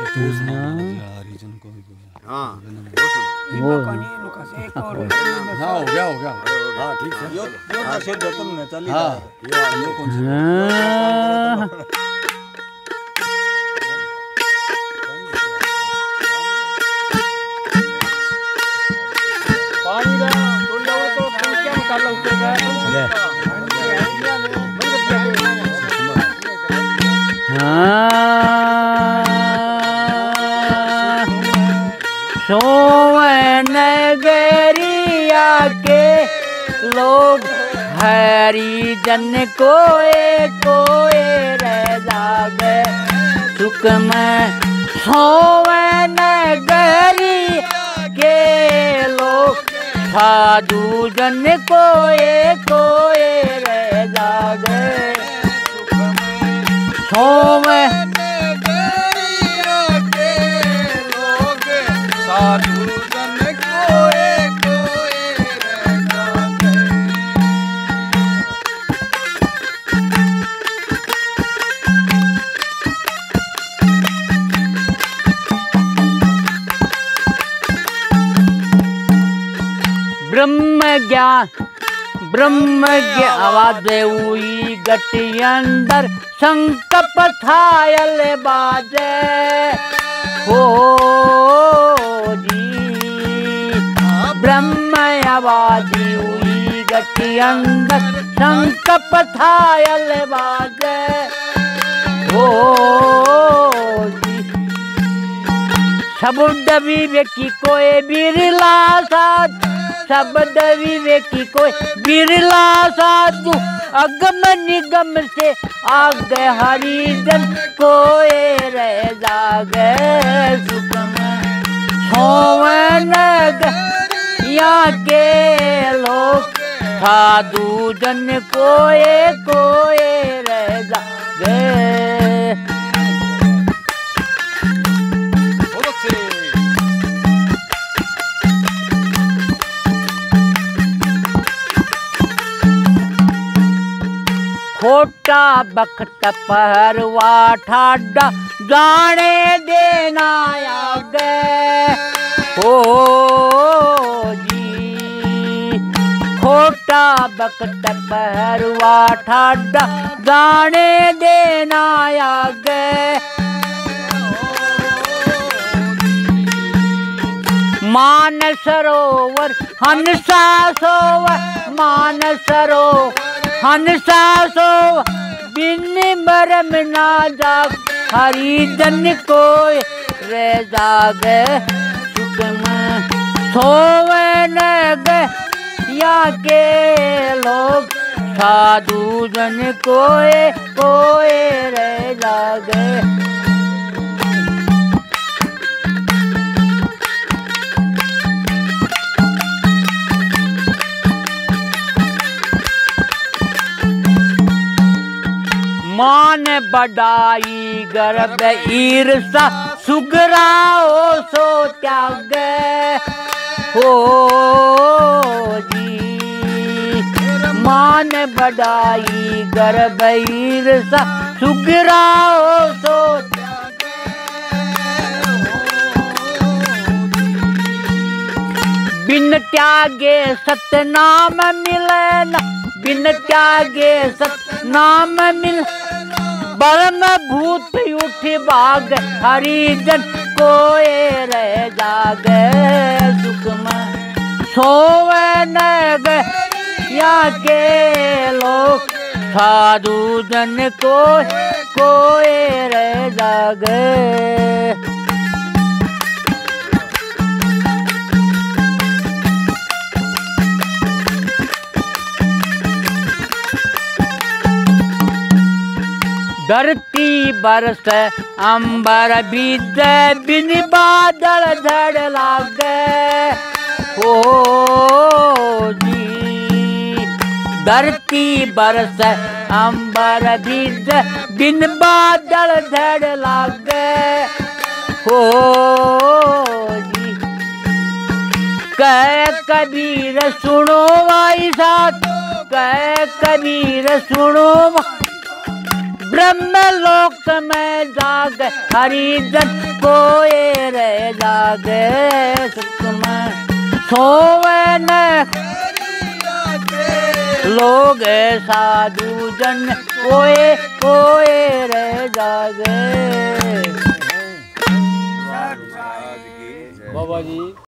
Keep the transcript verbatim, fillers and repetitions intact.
हाँ वो हाँ हो गया हो गया हाँ ठीक है यो यो नशे दो तुमने चली हाँ यो यो कौन सी हाँ। पानी का थोड़ी और तो क्या निकाल लो उसके ले। हाँ। सोवे नगरिया के लोग हरिजन कोए कोए रह जागे सुख में सोवे नगरी के लोग साधु जन कोए कोए रह जागे सोवे साधु जन कोए कोए रह जागे। ब्रह्म ज्ञान ब्रह्म ज्ञान आवाज हुई गति अंदर शंख पथायल बाजे हो जी ब्रह्म आवाज हुई गति अंदर शंख पथायल बाजे हो जी शब्द विवेकी कोई बिरला साध शब्द विवेकी कोई बिरला साधु अगम निगम से आगे हरिजन कोए रह जागे सुख में सोवन यहाँ के लोग साधु जन कोए कोए रह जागे। बहुत अच्छे खोटा बखत पहरवा ठाडा जाने देना आगे हो जी खोटा बखत पहरवा ठाडा जाने देना आगे मान सरोवर हंसा सोवर मान सरोवर हंसा सो बिन मरम ना जाग हरिजन कोय रह जागे सुख में सोवे नग या के लोग साधु जन कोय कोय रह जागे। मान बढ़ाई गर्भ ईर्षा सुगराओ सो त्याग हो जी मान बढ़ाई गर्भ ईर्षा सुगराओ सो त्याग बिन त्यागे सतनाम मिले न बिन त्यागे सतनाम मिल बरम भूत उठ भाग हरिजन कोए रह जागे सुख में सोवे नग यहाँ के लोग साधु जन कोए कोए रह जागे। धरती बरस अंबर बीज बिन बादल झड़ लागे हो जी धरती बरस अंबर बीज बिन बादल झड़ लागे हो जी कह कबीर सुनो भाई साथ कह कबीर सुनो ब्रह्म लोक में जाग हरिजन कोए रे जागे सुख में सोवे न लोग साधु जन कोए कोए रे जागे। बाबा जी